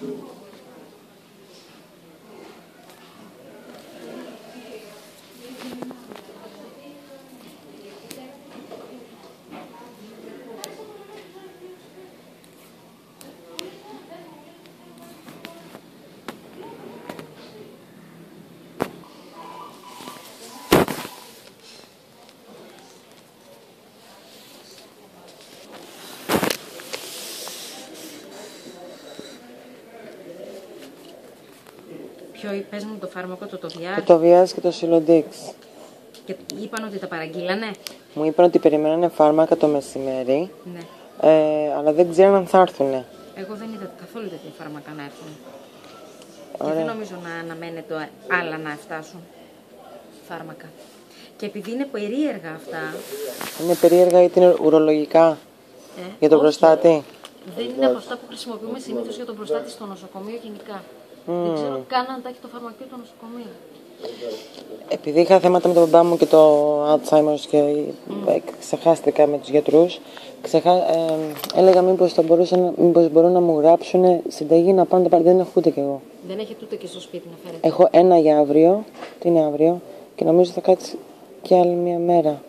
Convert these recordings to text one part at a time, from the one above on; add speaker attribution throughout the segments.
Speaker 1: Πες μου το φάρμακο, το Viaz.
Speaker 2: Το Viaz και το Silodex.
Speaker 1: Και είπαν ότι τα παραγγείλανε.
Speaker 2: Μου είπαν ότι περιμένανε φάρμακα το μεσημέρι,
Speaker 1: Ναι.
Speaker 2: αλλά δεν ξέραν αν θα έρθουνε.
Speaker 1: Εγώ δεν είδα καθόλου τέτοια φάρμακα να έρθουν.
Speaker 2: Ωραία.
Speaker 1: Και δεν νομίζω να αναμένεται άλλα να φτάσουν φάρμακα. Και επειδή είναι περίεργα αυτά...
Speaker 2: Είναι περίεργα γιατί είναι ουρολογικά για τον προστάτη.
Speaker 1: Δεν είναι από αυτά που χρησιμοποιούμε συνήθως για τον προστάτη στο νοσοκομείο γενικά. Δεν ξέρω καν αν τα έχει το φαρμακείο του νοσοκομείου.
Speaker 2: Επειδή είχα θέματα με τον μπαμπά μου και το Alzheimer's και ξεχάστηκα με τους γιατρούς, έλεγα μήπως μπορούν να μου γράψουν συνταγή να πάνε τα πάρει. Δεν έχω ούτε κι εγώ.
Speaker 1: Δεν έχετε ούτε και στο σπίτι να φέρετε.
Speaker 2: Έχω ένα για αύριο, τι είναι αύριο, και νομίζω θα κάτσει και άλλη μια μέρα.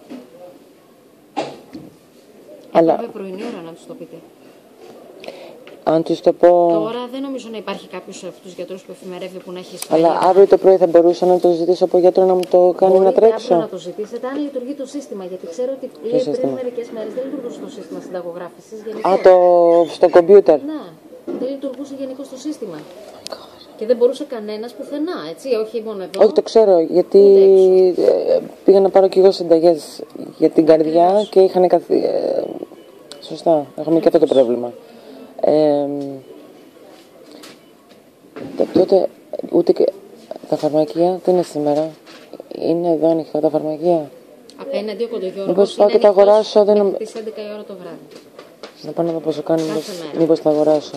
Speaker 1: Αλλά πρωινή ώρα να τους το πείτε.
Speaker 2: Αν τους το πω...
Speaker 1: Τώρα δεν νομίζω να υπάρχει κάποιος από τους γιατρούς που εφημερεύει που να έχει εισφαγή.
Speaker 2: Αλλά αύριο το πρωί θα μπορούσα να το ζητήσω από γιατρό να μου το κάνει να τρέξω.
Speaker 1: Μπορείτε να το ζητήσετε αν λειτουργεί το σύστημα. Γιατί ξέρω ότι πριν μερικές μέρες δεν λειτουργούσε το σύστημα συνταγογράφησης.
Speaker 2: Στο κομπιούτερ.
Speaker 1: Ναι, δεν λειτουργούσε γενικώς το σύστημα. Και δεν μπορούσε κανένας πουθενά, έτσι, όχι μόνο εδώ.
Speaker 2: Όχι, το ξέρω, γιατί πήγα να πάρω και εγώ συνταγές για την καρδιά και είχαν σωστά, έχουμε και αυτό το πρόβλημα. Τότε ούτε και τα φαρμακεία δεν είναι σήμερα. Είναι εδώ ανοιχτά τα φαρμακεία.
Speaker 1: Απέναντι ο Κοντογιώργος.
Speaker 2: Μήπως πάω και τα αγοράσω.
Speaker 1: Τις 11 η ώρα το βράδυ.
Speaker 2: Να πάω να δω πόσο κάνει, μήπως τα αγοράσω.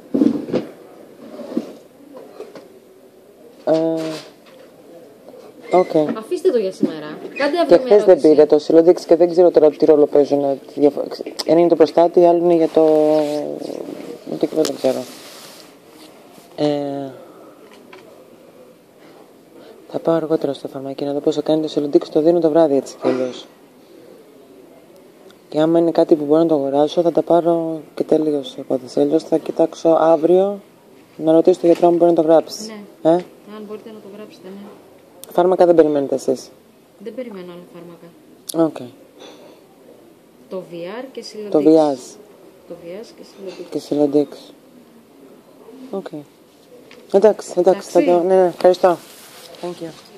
Speaker 2: Okay.
Speaker 1: Αφήστε το για σήμερα. Κάντε
Speaker 2: και χθες δεν πήρε το Silodex και δεν ξέρω τώρα τι ρόλο παίζουν. Ένα είναι το προστάτη, άλλο είναι για το... Ούτε και δεν ξέρω. Θα πάω αργότερα στο φαρμακείο να δω πόσο κάνει το Silodex. Το δίνω το βράδυ έτσι κι αλλιώς. Και άμα είναι κάτι που μπορώ να το αγοράσω θα τα πάρω και τελείως η υπόθεση. Αλλιώς θα κοιτάξω αύριο να ρωτήσω τον γιατρό μου μπορεί να το γράψει.
Speaker 1: Ναι. Αν μπορείτε να το γράψετε, ναι.
Speaker 2: Φάρμακα δεν περιμένετε εσείς?
Speaker 1: Δεν περιμένω άλλα φάρμακα.
Speaker 2: Okay.
Speaker 1: Το VR και Silodex.
Speaker 2: Το Viaz.
Speaker 1: Το Viaz
Speaker 2: και Silodex. Οκ. Εντάξει, θα το... Ναι, ευχαριστώ. Thank you.